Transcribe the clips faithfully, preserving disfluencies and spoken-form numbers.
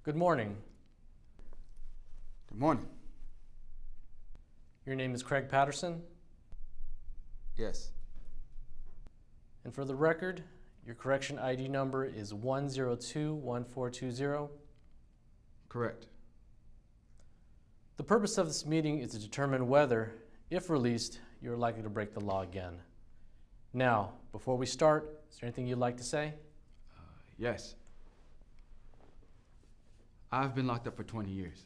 Good morning. Good morning. Your name is Craig Patterson? Yes. And for the record, your correction I D number is one zero two one four two zero? Correct. The purpose of this meeting is to determine whether, if released, you're likely to break the law again. Now, before we start, is there anything you'd like to say? Uh, yes. I've been locked up for twenty years.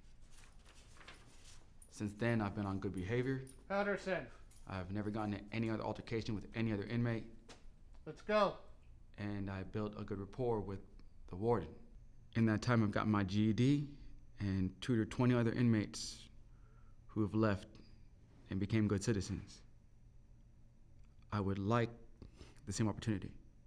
Since then, I've been on good behavior. Patterson, I've never gotten in any other altercation with any other inmate. let's go. And I built a good rapport with the warden. In that time, I've gotten my G E D and tutored twenty other inmates who have left and became good citizens. I would like the same opportunity.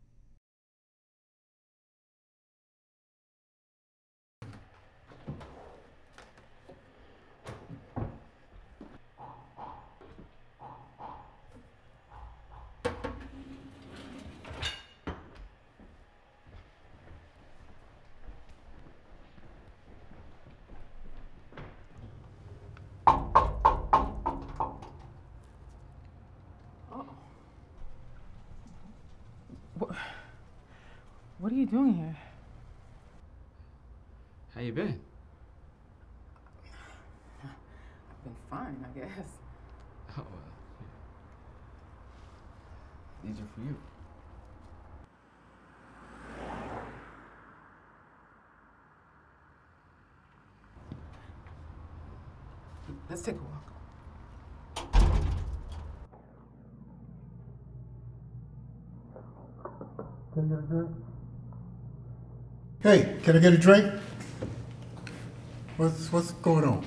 What, what are you doing here? How you been? I've been fine, I guess. Oh, well, yeah. These are for you. Let's take a walk. Can I get a drink? Hey, can I get a drink? What's what's going on?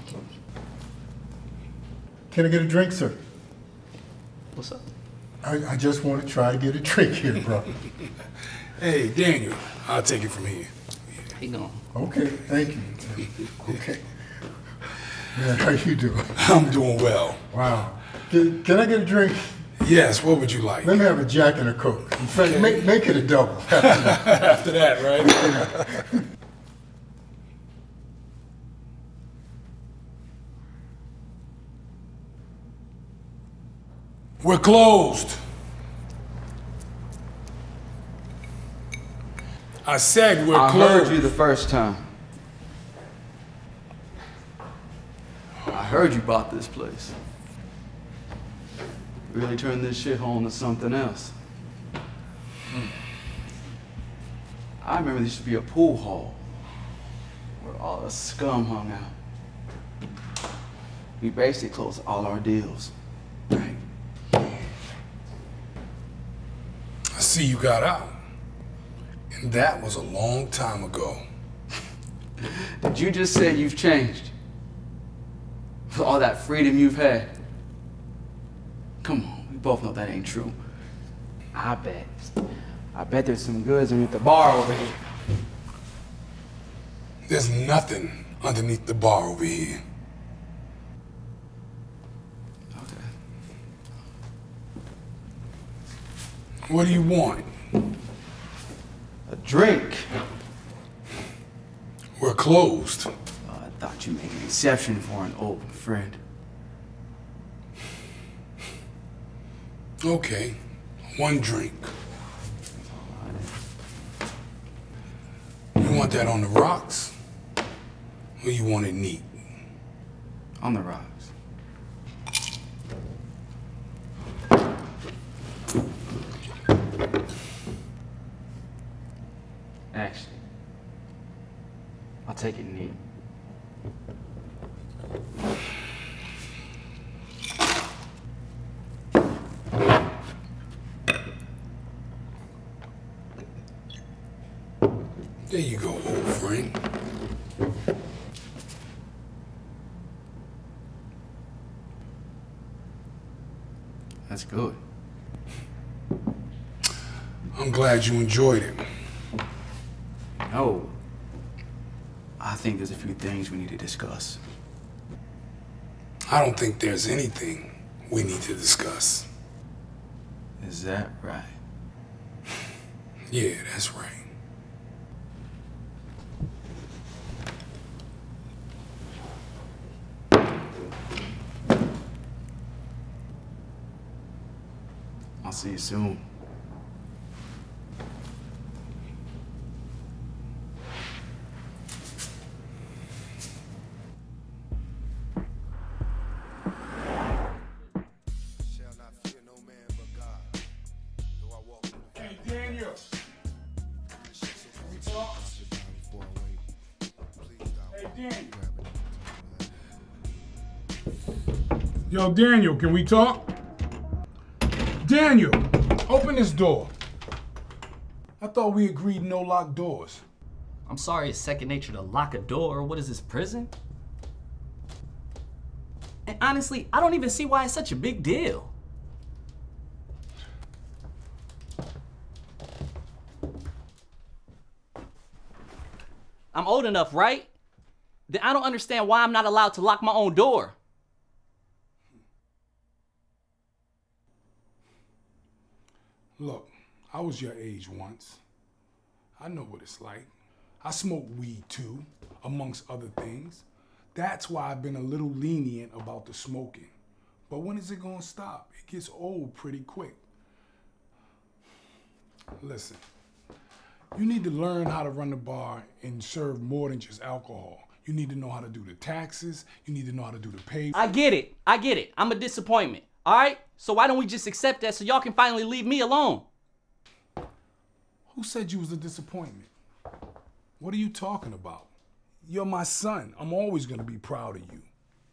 Can I get a drink, sir? What's up? I, I just want to try to get a drink here, bro. Hey, Daniel, I'll take it from here. How you doing? Okay, thank you. Okay. Man, how you doing? I'm doing well. Wow. Can, can I get a drink? Yes, what would you like? Let me have a Jack and a Coke. In fact, Okay. make, make it a double. After that, right? We're closed. I said we're I closed. heard you the first time. I heard you bought this place. Really turned this shithole into something else. I remember there used to be a pool hall where all the scum hung out. We basically closed all our deals. Right? I see you got out. And that was a long time ago. Did you just say you've changed? With all that freedom you've had? Come on, we both know that ain't true. I bet. I bet there's some goods underneath the bar over here. There's nothing underneath the bar over here. Okay. What do you want? A drink. We're closed. Uh, I thought you made an exception for an old friend. Okay, one drink. You want that on the rocks? Or you want it neat? On the rocks. Actually, I'll take it neat. There you go, old friend. That's good. I'm glad you enjoyed it. No. I think there's a few things we need to discuss. I don't think there's anything we need to discuss. Is that right? Yeah, that's right. I'll see you soon. Hey, Daniel. Can we talk? Hey, Daniel. Yo, Daniel, can we talk? Daniel, open this door. I thought we agreed no locked doors. I'm sorry, it's second nature to lock a door. What is this, prison? And honestly, I don't even see why it's such a big deal. I'm old enough, right? Then I don't understand why I'm not allowed to lock my own door. Look, I was your age once. I know what it's like. I smoke weed too, amongst other things. That's why I've been a little lenient about the smoking. But when is it gonna stop? It gets old pretty quick. Listen, you need to learn how to run the bar and serve more than just alcohol. You need to know how to do the taxes. You need to know how to do the pay. I get it. I get it. I'm a disappointment. All right? So why don't we just accept that so y'all can finally leave me alone? Who said you was a disappointment? What are you talking about? You're my son. I'm always gonna be proud of you.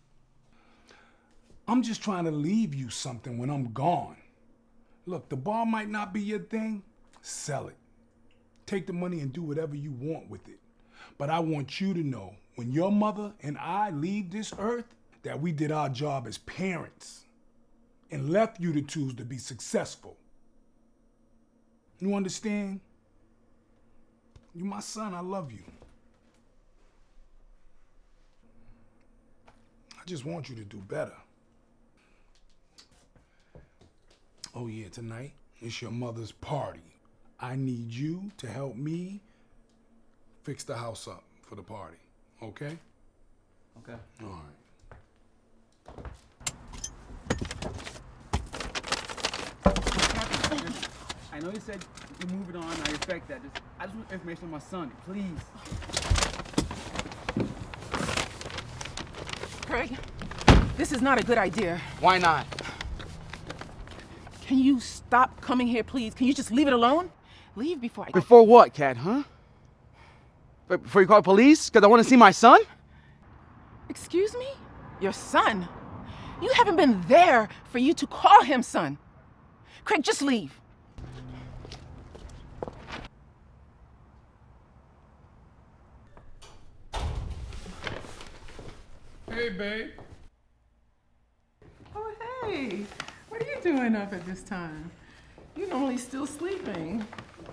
I'm just trying to leave you something when I'm gone. Look, the bar might not be your thing. Sell it. Take the money and do whatever you want with it. But I want you to know, when your mother and I leave this earth, that we did our job as parents and left you the tools to be successful. You understand? You're my son, I love you. I just want you to do better. Oh yeah, tonight, it's your mother's party. I need you to help me fix the house up for the party, okay? Okay. All right. I know you said you're moving on. I respect that. Just, I just want information on my son, please. Craig, this is not a good idea. Why not? Can you stop coming here, please? Can you just leave it alone? Leave before I... Before what, Kat, huh? But before you call the police? Because I want to see my son? Excuse me? Your son? You haven't been there for you to call him son. Craig, just leave. Hey, babe. Oh, hey. What are you doing up at this time? You're normally still sleeping.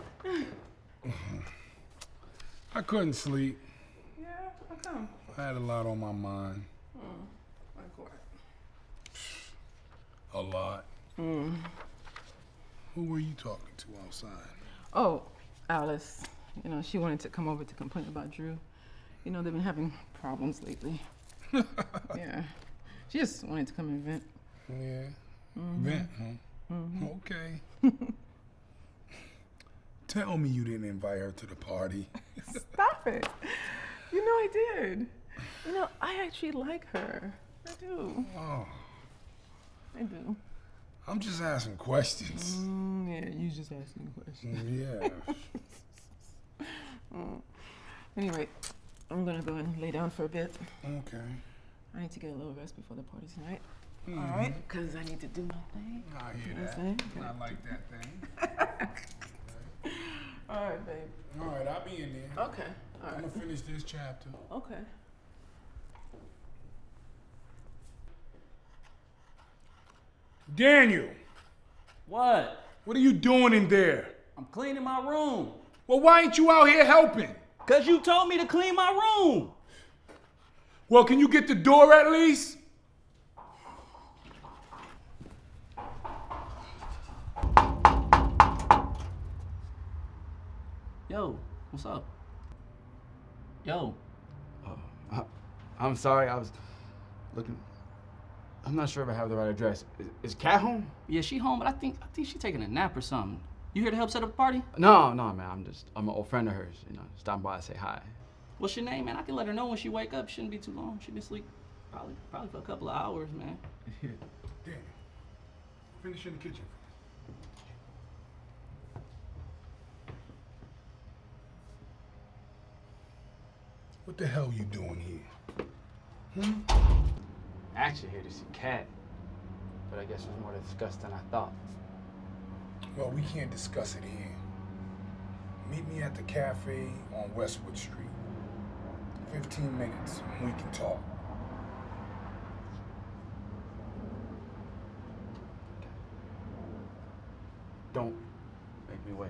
I couldn't sleep. Yeah, how come? I had a lot on my mind. Oh, like what? A lot. Mm. Who were you talking to outside? Oh, Alice. You know, she wanted to come over to complain about Drew. You know, they've been having problems lately. Yeah. She just wanted to come and vent. Yeah. Mm-hmm. Vent, huh? Mm-hmm. Okay. Tell me you didn't invite her to the party. Stop it. You know I did. You know, I actually like her. I do. Oh. I do. I'm just asking questions. Mm, yeah, you just asking questions. Yeah. mm. Anyway, I'm gonna go and lay down for a bit. Okay. I need to get a little rest before the party tonight. Mm-hmm. All right? Because I need to do my thing. I hear You know that. what I'm saying? I like that thing. All right, babe. All right, I'll be in there. Okay. All right. I'm gonna finish this chapter. Okay. Daniel, What? what are you doing in there? I'm cleaning my room. Well, why ain't you out here helping? Because you told me to clean my room. Well, can you get the door at least? Yo, what's up? Yo. Uh, I'm sorry, I was looking. I'm not sure if I have the right address. Is, is Kat home? Yeah, she home, but I think I think she taking a nap or something. You here to help set up the party? No, no, man. I'm just, I'm an old friend of hers. You know, stopping by to say hi. What's your name, man? I can let her know when she wake up. Shouldn't be too long. She been asleep probably probably for a couple of hours, man. Damn. Finish in the kitchen. What the hell you doing here? Hmm? Actually here to see Kat, but I guess it was more to discuss than I thought. Well, we can't discuss it here. Meet me at the cafe on Westwood Street. Fifteen minutes, and we can talk. Don't make me wait.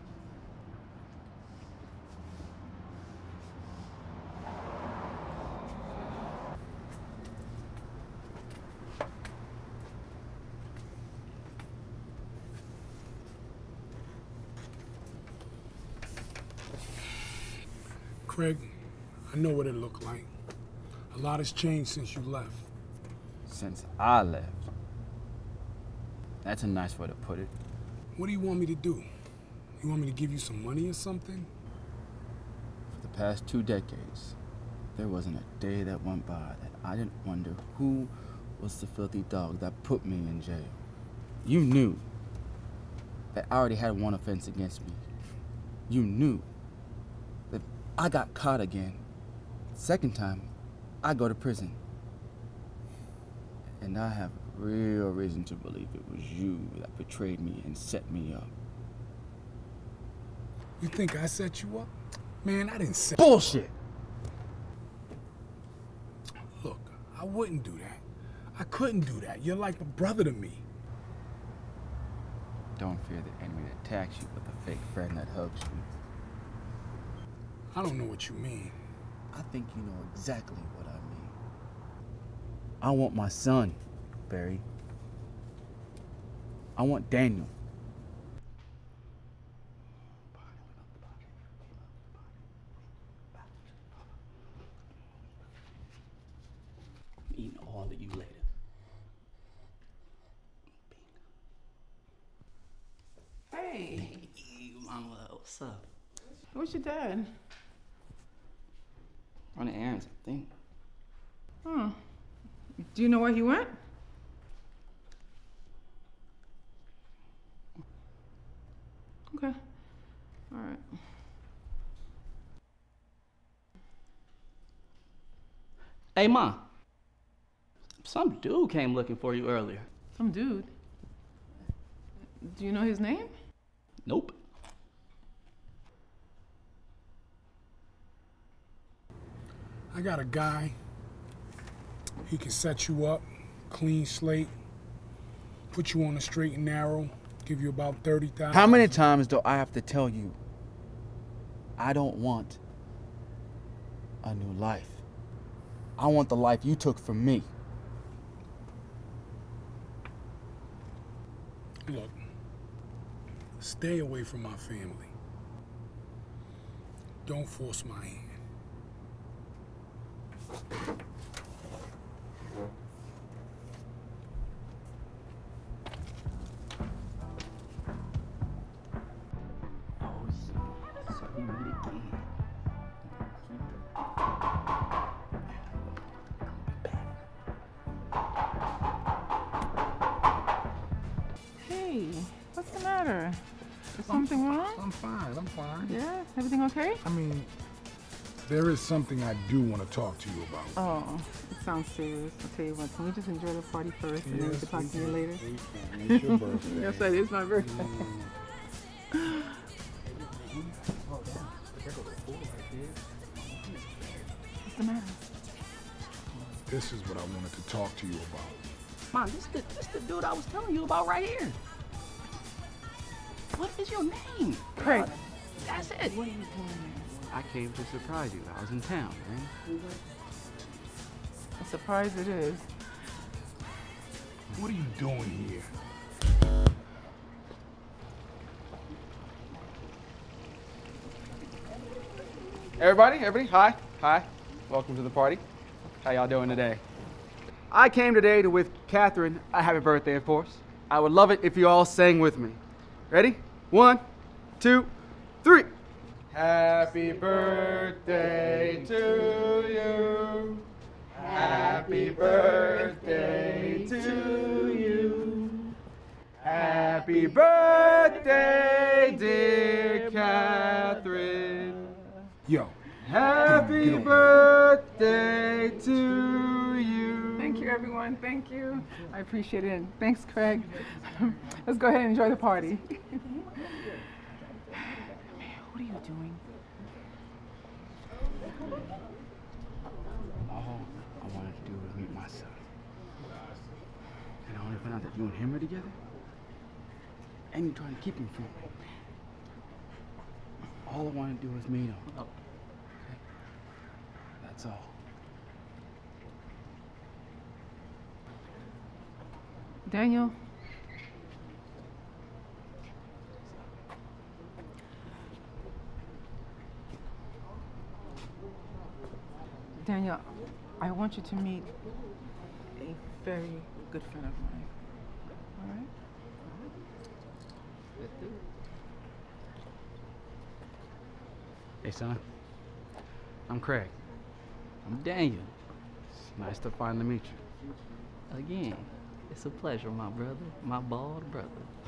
Craig, I know what it looked like. A lot has changed since you left. Since I left. That's a nice way to put it. What do you want me to do? You want me to give you some money or something? For the past two decades, there wasn't a day that went by that I didn't wonder who was the filthy dog that put me in jail. You knew that I already had one offense against me. You knew that I got caught again. Second time, I go to prison. And I have real reason to believe it was you that betrayed me and set me up. You think I set you up? Man, I didn't set Bullshit! Look, I wouldn't do that. I couldn't do that. You're like a brother to me. Don't fear the enemy that attacks you, but the fake friend that hugs you. I don't know what you mean. I think you know exactly what I mean. I want my son, Barry. I want Daniel. I'm eating all of you later. Hey, Hey, mama, what's up? where's your dad? Running errands, I think. Hmm. Do you know where he went? Okay. All right. Hey, Ma. Some dude came looking for you earlier. Some dude. Do you know his name? Nope. I got a guy. He can set you up, clean slate, put you on the straight and narrow, give you about thirty thousand. How many times do I have to tell you I don't want a new life? I want the life you took from me. Look, stay away from my family. Don't force my hand. Hey, what's the matter? Is something wrong? I'm fine, I'm fine. Yeah? Everything okay? I mean, there is something I do want to talk to you about. Oh, it sounds serious. I'll tell you what, can we just enjoy the party first and then we can talk we to you can. later? We can. It's your birthday. Yes, it is my birthday. What's the matter? This is what I wanted to talk to you about. Mom, this the this the dude I was telling you about right here. What is your name? Craig. That's it. What are you doing? I came to surprise you. I was in town, man. A surprise it is. What are you doing here? Everybody, everybody, hi, hi. Welcome to the party. How y'all doing today? I came today to wish Catherine a happy birthday, of course. I would love it if you all sang with me. Ready? One, two, three. Happy birthday to you. Happy birthday to you. Happy birthday, dear Catherine. Yo. Happy Get on. birthday to you. Thank you, everyone. Thank you. I appreciate it. Thanks, Craig. Let's go ahead and enjoy the party. Man, what are you doing? All I wanted to do was meet my son. And I only found out that you and him are together. And you're trying to keep him from me. All I want to do is meet him. Okay? That's all. Daniel. Daniel, I want you to meet a very good friend of mine. All right? Hey, son. I'm Craig. I'm Daniel. It's nice to finally meet you. Again, it's a pleasure, my brother, my bald brother.